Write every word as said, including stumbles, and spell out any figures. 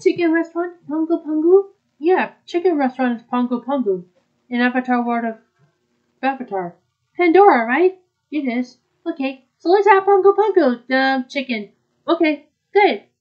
Chicken restaurant? Pongu Pongu? Yeah, chicken restaurant is Pongu Pongu. In Avatar World of Avatar. Pandora, right? It is. Okay, so let's have Pongu Pongu, the chicken. Okay, good.